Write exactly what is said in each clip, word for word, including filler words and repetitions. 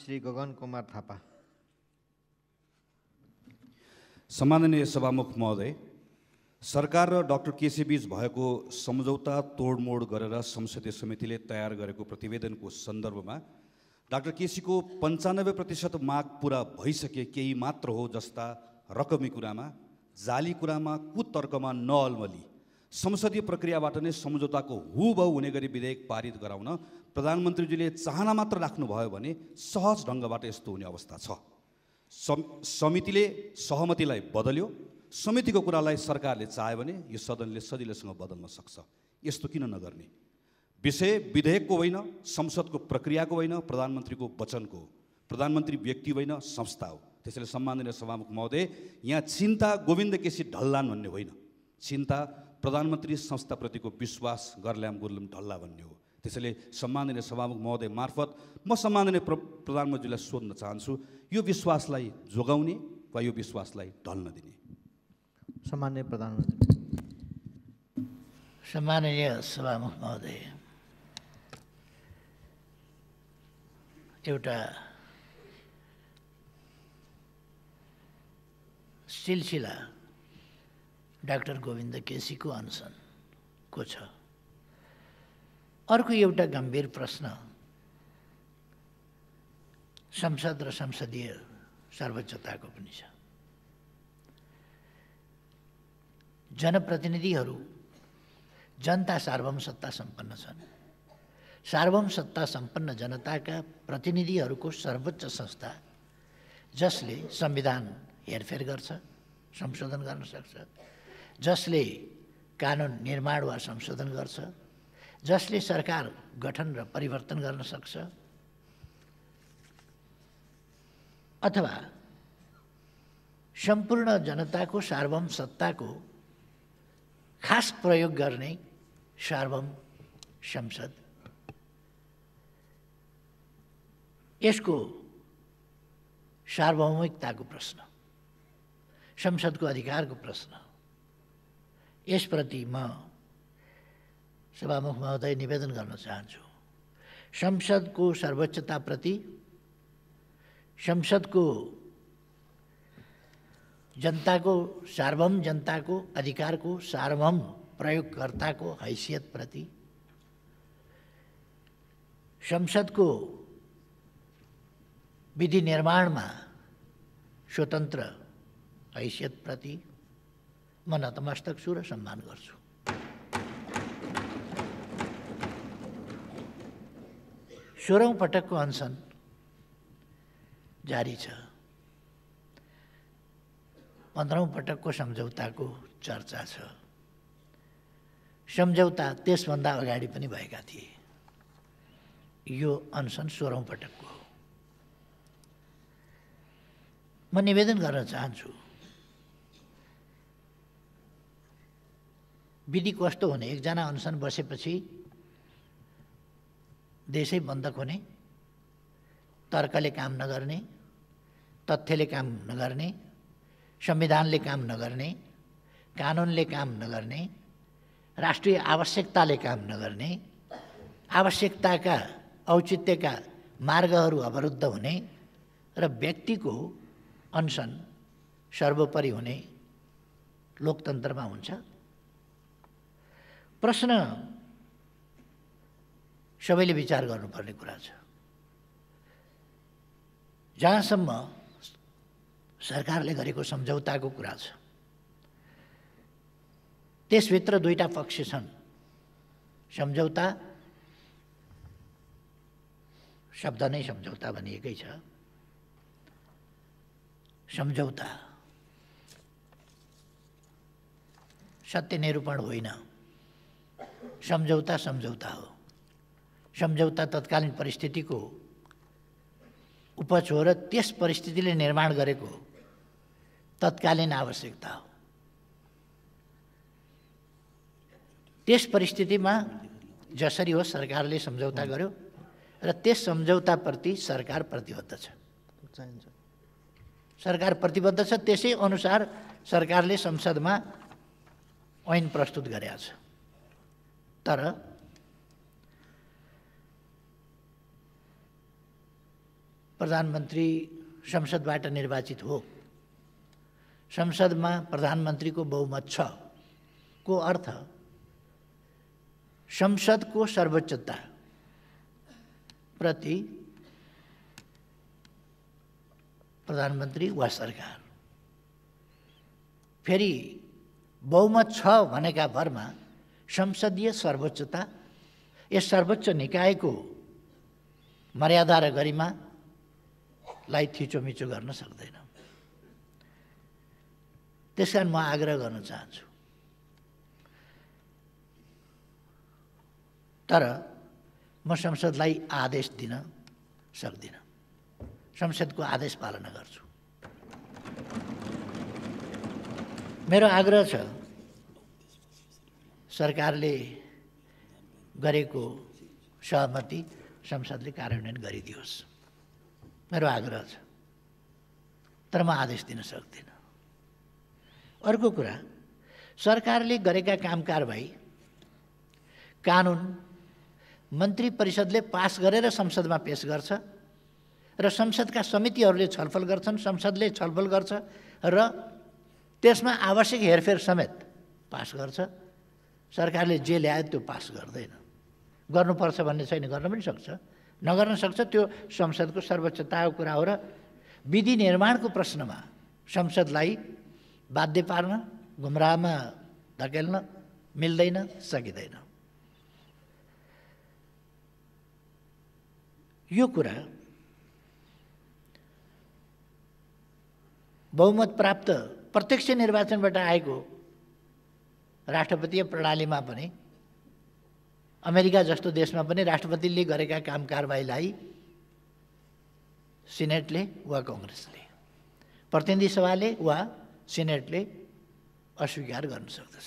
श्री गगन कुमार थापा। सम्माननीय सभामुख महोदय, सरकार र डाक्टर केसी बीच भएको सम्झौता तोडमोड गरेर संसदीय समितिले तयार गरेको प्रतिवेदनको सन्दर्भमा डाक्टर केसीको पन्चानब्बे प्रतिशत माग पुरा भइसके केही मात्र हो जस्ता रकमी कुरामा, जाली कुरामा, कुतर्कमा नअल्मली संसदीय प्रक्रियाबाट नै सम्झौताको हुबहु हुने गरी विधेयक पारित गराउन प्रधानमन्त्रीजीले चाहना मात्र राख्नुभयो भने सहज ढङ्गबाट यस्तो हुने अवस्था छ। समितिले सहमतिलाई बदल्यो, समितिको कुरालाई सरकारले चाह्यो भने यो सदनले सजिलैसँग बदल्न सक्छ। यस्तो किन नगर्ने? विषय विधेयकको होइन, संसदको प्रक्रियाको होइन, प्रधानमन्त्रीको वचनको हो। प्रधानमन्त्री व्यक्ति होइन, संस्था हो। त्यसैले सम्माननीय सभामुख महोदय, यहाँ चिन्ता गोविन्द केसी ढल्लान् भन्ने होइन, चिन्ता प्रधानमन्त्री संस्थाप्रतिको विश्वास गर्ल्याम गुर्लम ढल्ला भन्ने हो। त्यसैले सम्माननीय सभामुख महोदय मार्फत म सम्माननीय प्र प्रधानमन्त्रीलाई सोध्न चाहन्छु, यो विश्वासलाई जोगाउने वा यो विश्वासलाई ढल्न दिने? सम्माननीय प्रधानमन्त्री। सम्माननीय सभामुख महोदय, एउटा सिलसिला डाक्टर गोविन्द केसीको अनसनको छ। अर्को एउटा गम्भीर प्रश्न संसद र संसदीय सर्वोच्चताको पनि छ। जनप्रतिनिधिहरू जनता सार्वभौम सत्ता सम्पन्न छन्। सार्वभौम सत्ता सम्पन्न जनताका प्रतिनिधिहरूको सर्वोच्च संस्था जसले संविधान हेरफेर गर्छ, संशोधन गर्न सक्छ, जसले कानुन निर्माण वा संशोधन गर्छ, जसले सरकार गठन र परिवर्तन गर्न सक्छ, अथवा सम्पूर्ण जनताको सार्वभौम सत्ताको खास प्रयोग गर्ने सार्वभौम संसद, यसको सार्वभौमिकताको प्रश्न, संसदको अधिकारको प्रश्न, यसप्रति म सभामुख महोदय निवेदन गर्न चाहन्छु। संसदको सर्वोच्चताप्रति, संसदको जनताको सार्वभौम जनताको अधिकारको सार्वभौम प्रयोगकर्ताको हैसियतप्रति, संसदको विधि निर्माणमा स्वतन्त्र हैसियतप्रति म नतमस्तक छु र सम्मान गर्छु। सोह्रौँ पटकको अनसन जारी छ। पन्ध्रौँ पटकको सम्झौताको चर्चा छ। सम्झौता त्यसभन्दा अगाडि पनि भएका थिए। यो अनसन सोह्रौँ पटकको हो। म निवेदन गर्न चाहन्छु, विधि कस्तो हुने? एकजना अनसन बसेपछि देशै बन्द हुने, तर्कले काम नगर्ने, तथ्यले काम नगर्ने, संविधानले काम नगर्ने, कानुनले काम नगर्ने, राष्ट्रिय आवश्यकताले काम नगर्ने, आवश्यकताका औचित्यका मार्गहरू अवरुद्ध हुने र व्यक्तिको अनसन सर्वोपरि हुने लोकतन्त्रमा हुन्छ। प्रश्न सबैले विचार गर्नुपर्ने कुरा छ। जहाँसम्म सरकारले गरेको सम्झौताको कुरा छ, त्यसभित्र दुईटा पक्ष छन्। सम्झौता शब्द नै सम्झौता भनिएकै छ। सम्झौता सत्य निरूपण होइन, सम्झौता सम्झौता हो। सम्झौता तत्कालीन परिस्थितिको उपज हो र त्यस परिस्थितिले निर्माण गरेको तत्कालीन आवश्यकता हो। त्यस परिस्थितिमा जसरी हो सरकारले सम्झौता गर्यो र त्यस सम्झौताप्रति सरकार प्रतिबद्ध छ। सरकार प्रतिबद्ध छ, त्यसै अनुसार सरकारले संसदमा ऐन प्रस्तुत गरेको छ। तर प्रधानमन्त्री संसदबाट निर्वाचित हो, संसदमा प्रधानमन्त्रीको बहुमत छ को अर्थ संसदको सर्वोच्चता प्रति प्रधानमन्त्री वा सरकार। फेरि बहुमत छ भनेका भरमा संसदीय सर्वोच्चता, यस सर्वोच्च निकायको मर्यादा र गरिमालाई थिचोमिचो गर्न सक्दैन। त्यसकारण म आग्रह गर्न चाहन्छु, तर म संसदलाई आदेश दिन सक्दिनँ, संसदको आदेश पालना गर्छु। मेरो आग्रह छ सरकारले गरेको सहमति संसदले कार्यान्वयन गरिदियोस्, मेरो आग्रह छ, तर म आदेश दिन सक्दिनँ। अर्को कुरा, सरकारले गरेका काम कारबाही कानुन मन्त्री परिषदले पास गरेर संसदमा पेश गर्छ र संसदका समितिहरूले छलफल गर्छन्, संसदले छलफल गर्छ र त्यसमा आवश्यक हेरफेर समेत पास गर्छ। सरकारले जे ल्यायो त्यो पास गर्दैन। गर्नुपर्छ भन्ने छैन, गर्न पनि सक्छ, नगर्न सक्छ, त्यो संसदको सर्वोच्चताको कुरा हो र विधि निर्माणको प्रश्नमा संसदलाई बाध्य पार्न, गुमराहमा धकेल्न मिल्दैन, सकिँदैन। यो कुरा बहुमत प्राप्त प्रत्यक्ष निर्वाचनबाट आएको राष्ट्रपतीय प्रणालीमा पनि, अमेरिका जस्तो देशमा पनि राष्ट्रपतिले गरेका काम कारबाहीलाई सिनेटले वा कङ्ग्रेसले, प्रतिनिधि सभाले वा सिनेटले अस्वीकार गर्न सक्दछ।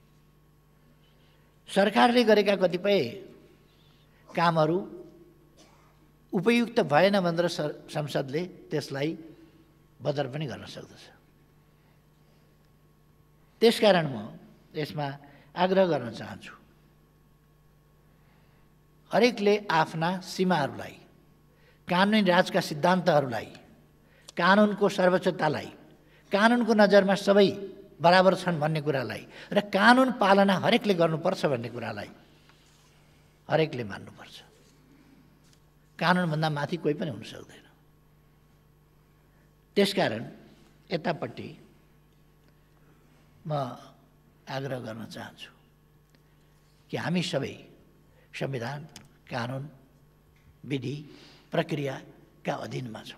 सरकारले गरेका कतिपय कामहरू उपयुक्त भएन भनेर संसदले त्यसलाई बदर पनि गर्न सक्दछ। त्यसकारण म यसमा आग्रह गर्न चाहन्छु, हरेकले आफ्ना सीमाहरूलाई, कानुनी राजका सिद्धान्तहरूलाई, कानुनको सर्वोच्चतालाई, कानुनको नजरमा सबै बराबर छन् भन्ने कुरालाई र कानुन पालना हरेकले गर्नुपर्छ भन्ने कुरालाई हरेकले मान्नुपर्छ। कानुनभन्दा माथि कोही पनि हुन सक्दैन। त्यसकारण यतापट्टि म आग्रह गर्न चाहन्छु कि हामी सबै संविधान, कानुन, विधि, प्रक्रियाका अधीनमा छौँ।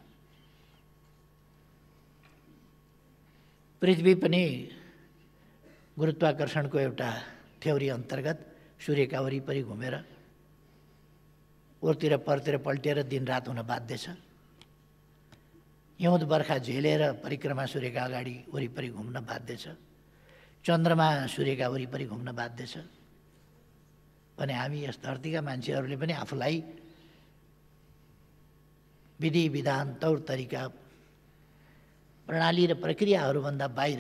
पृथ्वी पनि गुरुत्वाकर्षणको एउटा थ्योरी अन्तर्गत सूर्यका वरिपरि घुमेर ओरतिर परतिर पल्टिएर दिनरात हुन बाध्य छ। हिउँद बर्खा झेलेर परिक्रमा सूर्यका अगाडि वरिपरि घुम्न बाध्य छ। चन्द्रमा सूर्यका वरिपरि घुम्न बाध्य छ भने हामी यस धरतीका मान्छेहरूले पनि आफूलाई विधि विधान, तौर तरिका, प्रणाली र प्रक्रियाहरूभन्दा बाहिर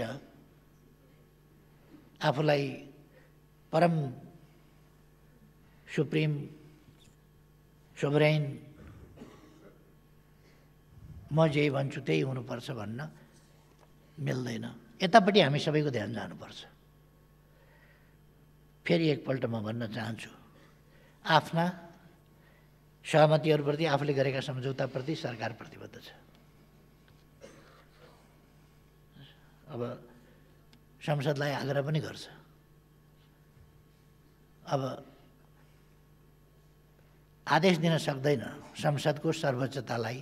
आफूलाई परम सुप्रिम सोभरेन म जे भन्छु त्यही हुनुपर्छ भन्न मिल्दैन। यतापट्टि हामी सबैको ध्यान जानुपर्छ। फेरि एकपल्ट म भन्न चाहन्छु, आफ्ना सहमतिहरूप्रति, आफूले गरेका सम्झौताप्रति सरकार प्रतिबद्ध छ। अब संसदलाई आग्रह पनि गर्छ, अब आदेश दिन सक्दैन, संसदको सर्वोच्चतालाई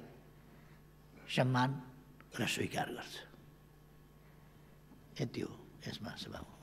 सम्मान र स्वीकार गर्छ। यति हो यसमा सभामुख।